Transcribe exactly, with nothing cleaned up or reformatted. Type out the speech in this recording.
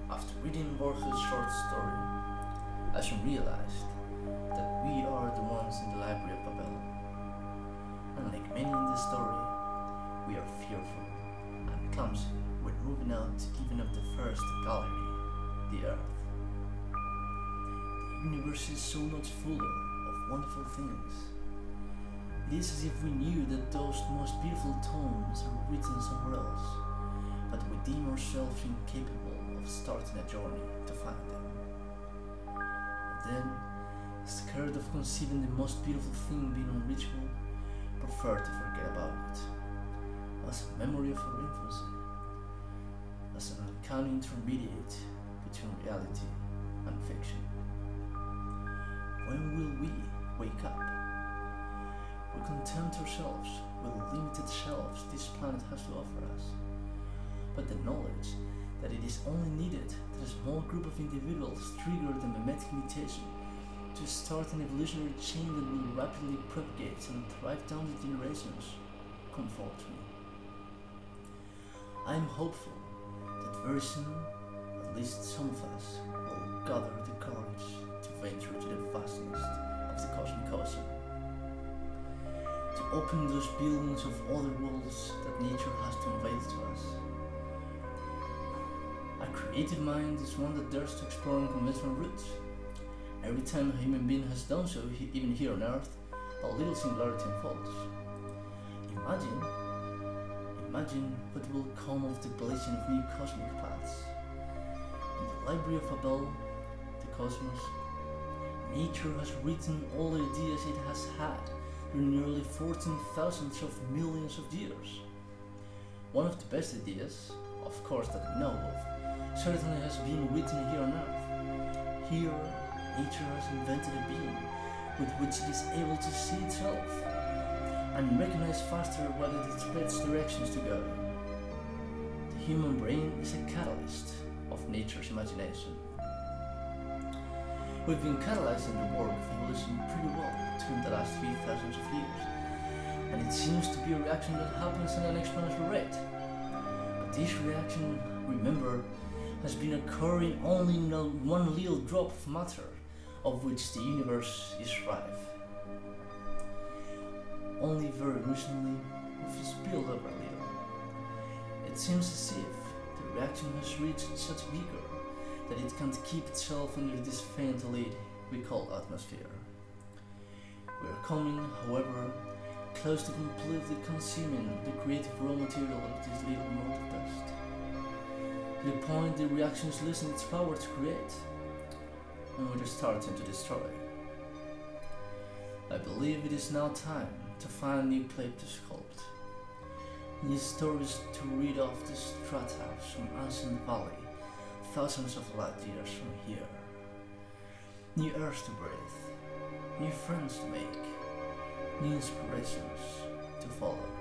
After reading Borges' short story, I soon realized that we are the ones in the Library of Babel. And like many in the story, we are fearful and clumsy when moving out even up the first gallery, the Earth. The universe is so much fuller of wonderful things. It is as if we knew that those most beautiful tomes are written somewhere else, but we deem ourselves incapable of starting a journey to find them. And then, scared of conceiving the most beautiful thing being unreachable, prefer to forget about it, as a memory of our infancy, as an uncanny intermediate between reality and fiction. When will we wake up? We content ourselves with the limited shelves this planet has to offer us, but the knowledge that it is only needed that a small group of individuals trigger the memetic mutation to start an evolutionary chain that will rapidly propagate and thrive down the generations comforts me. I am hopeful that very soon, at least some of us will gather the courage to venture to the vastness of the cosmic ocean, to open those billions of other worlds that nature has to unveil to us. A creative mind is one that dares to explore unconventional routes. Every time a human being has done so, even here on Earth, a little singularity unfolds. Imagine, imagine what will come of the blazing of new cosmic paths. In the Library of Babel, the cosmos, nature has written all the ideas it has had during nearly fourteen thousands of millions of years. One of the best ideas, of course, that we know of, certainly has been written here on Earth. Here, nature has invented a being with which it is able to see itself and recognize faster what it expects directions to go. The human brain is a catalyst of nature's imagination. We've been catalyzing the work of evolution pretty well during the last few thousands of years, and it seems to be a reaction that happens at an exponential rate. But this reaction, remember, has been occurring only in one little drop of matter, of which the universe is rife. Only very recently, we've spilled over a little. It seems as if the reaction has reached such vigor that it can't keep itself under this faint lid we call atmosphere. We are coming, however, close to completely consuming the creative raw material of this little mote of dust, to the point the reaction is losing its power to create, and we are starting to destroy. I believe it is now time to find a new plate to sculpt, new stories to read off the strata from ancient valley, thousands of light years from here, new earth to breathe, new friends to make, new inspirations to follow.